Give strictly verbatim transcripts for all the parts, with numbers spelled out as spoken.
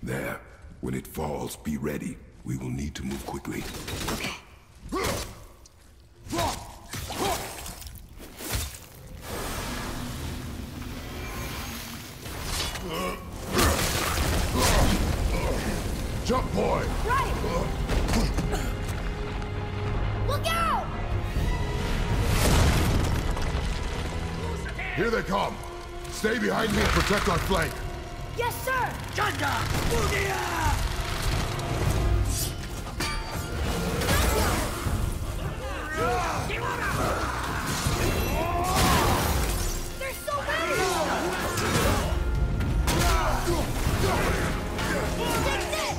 There. When it falls, be ready. We will need to move quickly. Okay. Jump, boy! Right! Look out! Here they come! Stay behind me and protect our flank! Yes, sir! Ganda! Bugia! There's so many! Fix it!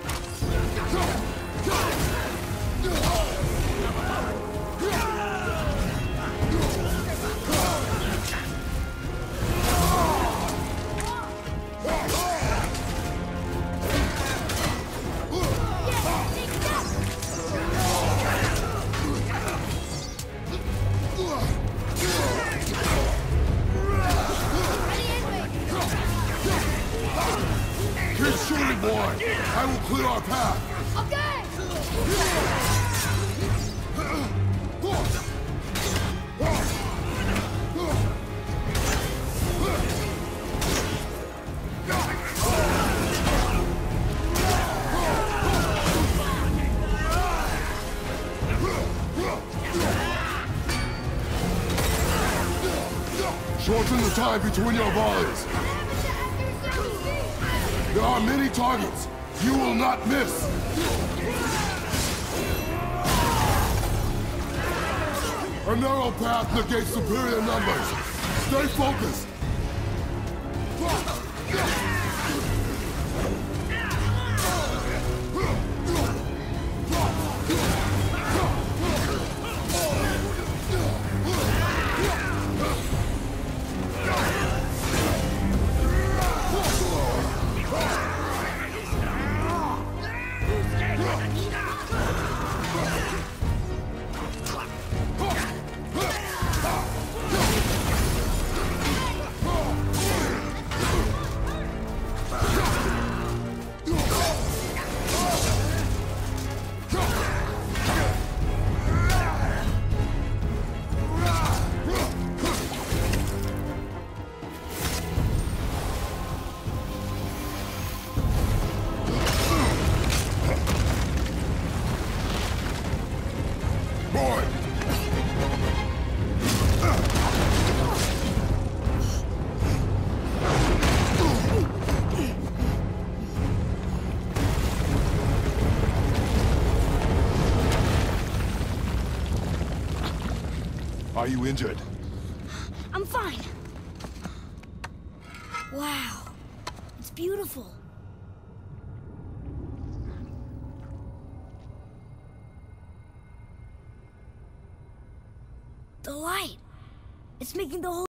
Keep shooting, boy! I will clear our path! Okay! Shorten the time between your volleys! There are many targets! You will not miss! A narrow path negates superior numbers! Stay focused! Boy! Are you injured? I'm fine. Wow. It's beautiful. The light. It's making the whole